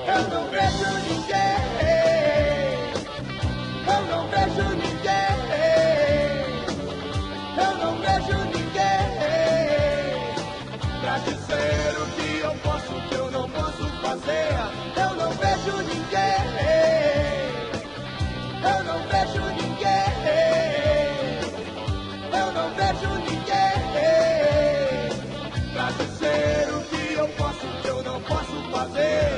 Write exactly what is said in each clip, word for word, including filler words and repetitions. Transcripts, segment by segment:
Eu não vejo ninguém, eu não vejo ninguém, eu não vejo ninguém pra dizer o que eu posso, o que eu não posso fazer. Eu não vejo ninguém, eu não vejo ninguém, eu não vejo ninguém pra dizer o que eu posso, o que eu não posso fazer.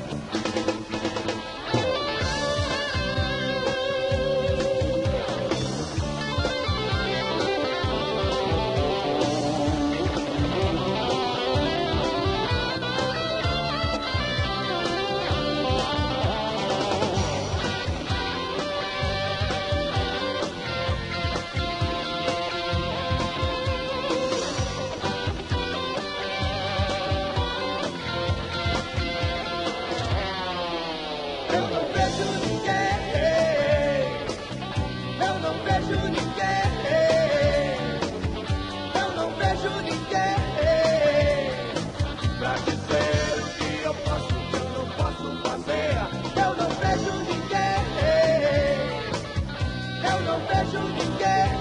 Eu não vejo ninguém, eu não vejo ninguém, eu não vejo ninguém pra dizer o que eu posso, o que eu não posso fazer. Eu não vejo ninguém, eu não vejo ninguém,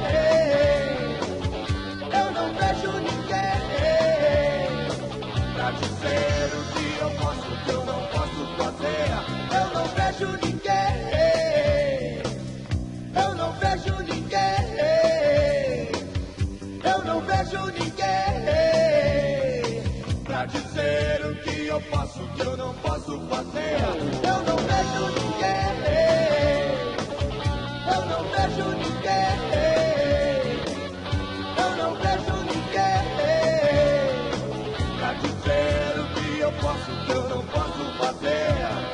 eu não vejo ninguém pra dizer o que eu posso, o que eu não posso fazer. Eu não vejo ninguém, eu não vejo ninguém, eu não vejo ninguém pra dizer o que eu posso, o que eu não posso fazer. Eu não vejo ninguém, eu não vejo ninguém, eu não vejo ninguém pra dizer o que eu posso, o que eu não posso fazer.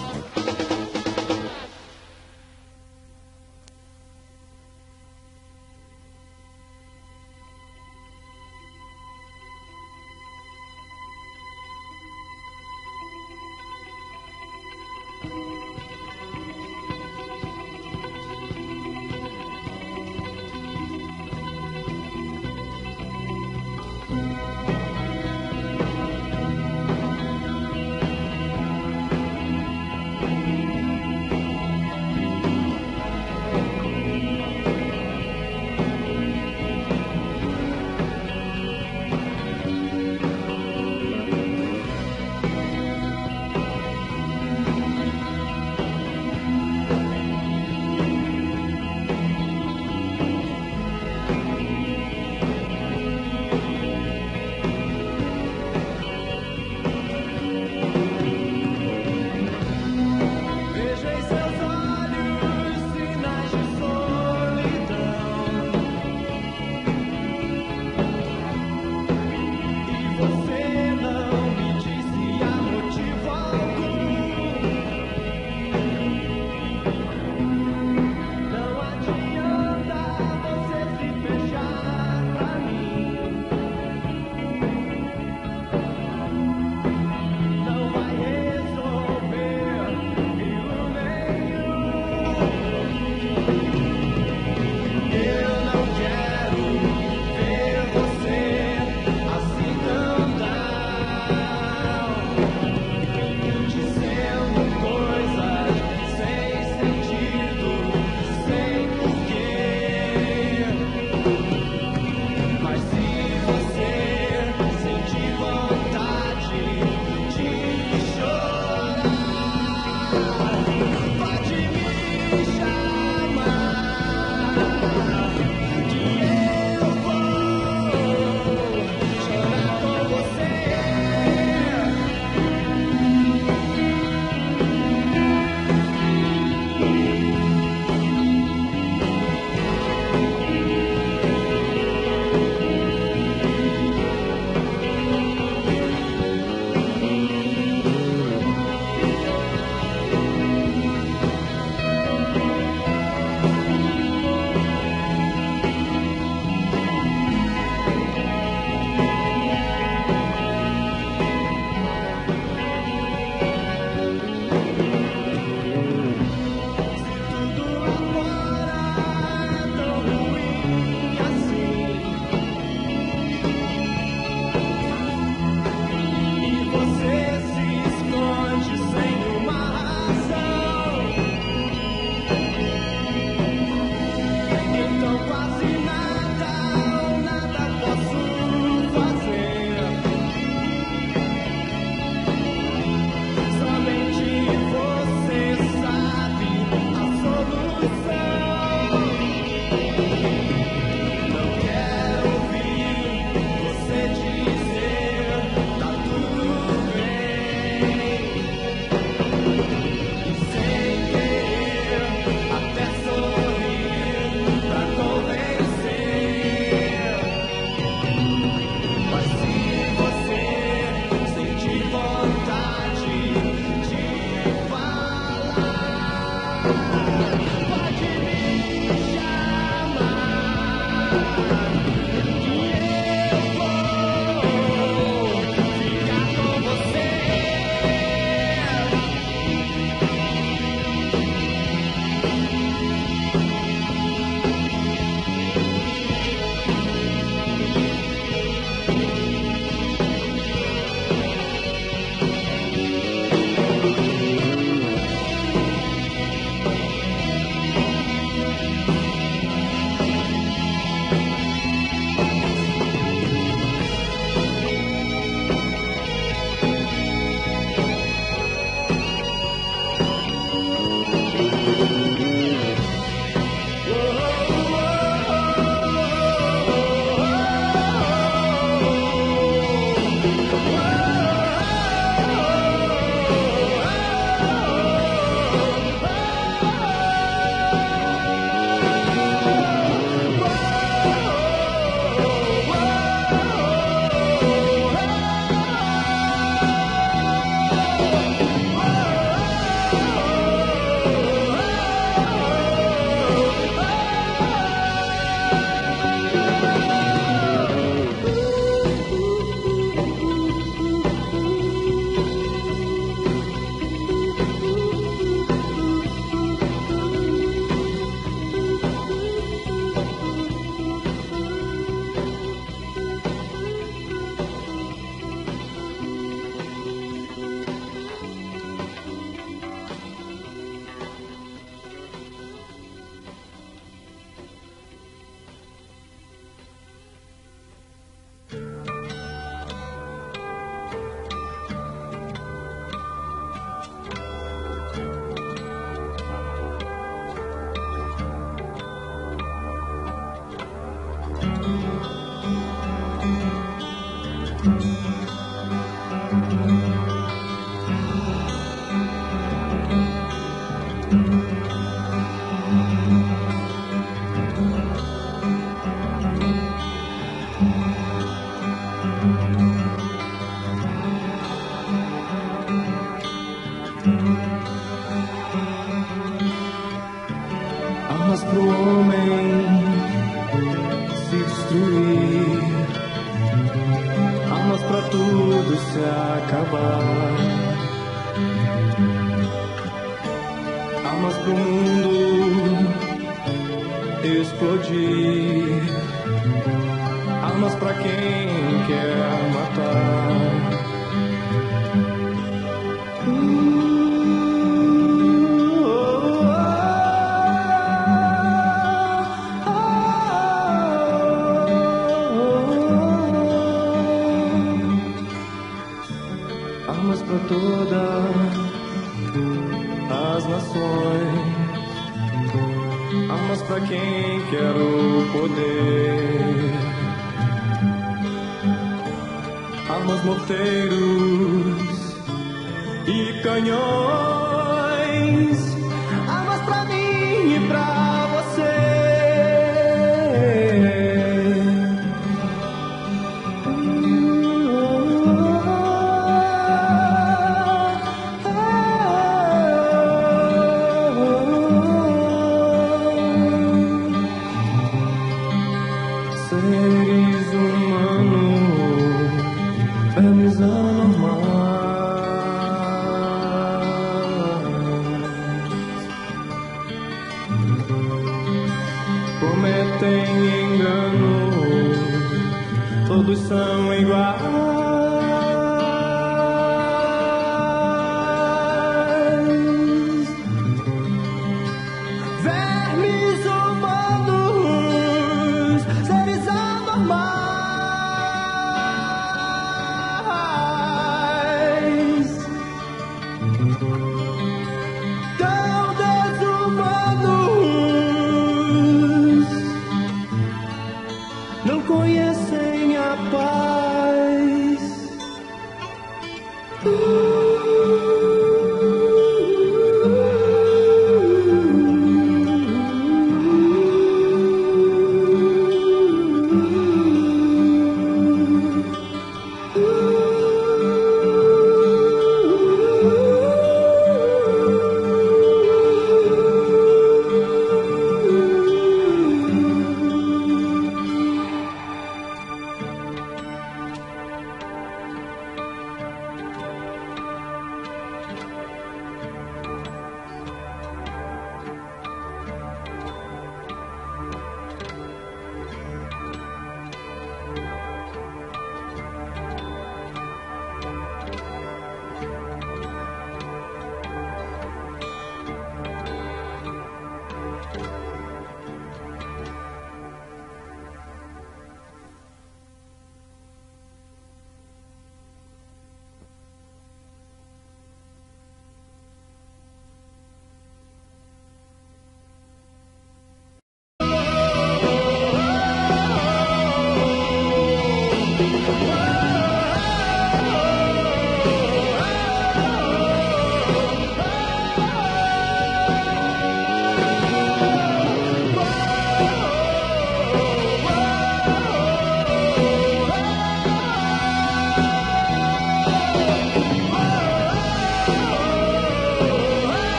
Vejo em seus olhos sinais de solidão, e você não me dizia motivo algum. Não adianta você se fechar pra mim, não vai resolver pelo nenhum. Eu não quero ver você assim tão tudo se acabar. Armas pro mundo explodir, armas pra quem quer matar. Armas pra todas as nações, armas pra quem quer o poder, armas, morteiros e canhões, armas pra mim e pra você. Seres humanos, vermes anormais, cometem engano, todos são iguais. Vermes humanos, seres anormais, tão desumanos, não conhecem a paz.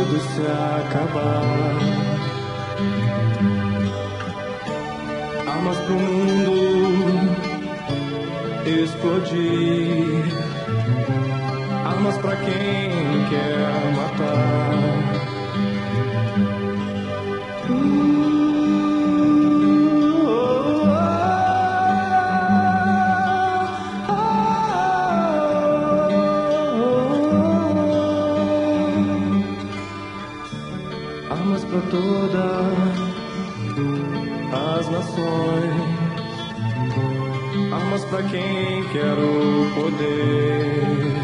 tudo se acabar. Armas pro mundo explodir, armas pra quem quer matar. Armas pra todas as nações, armas pra quem quer o poder,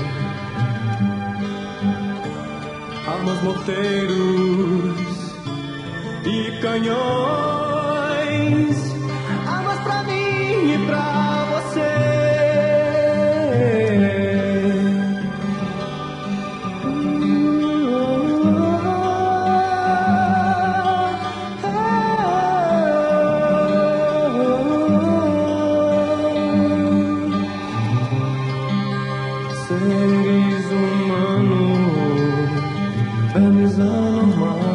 armas, morteiros e canhões, armas pra mim e pra você. Seres humanos, vermes anormais.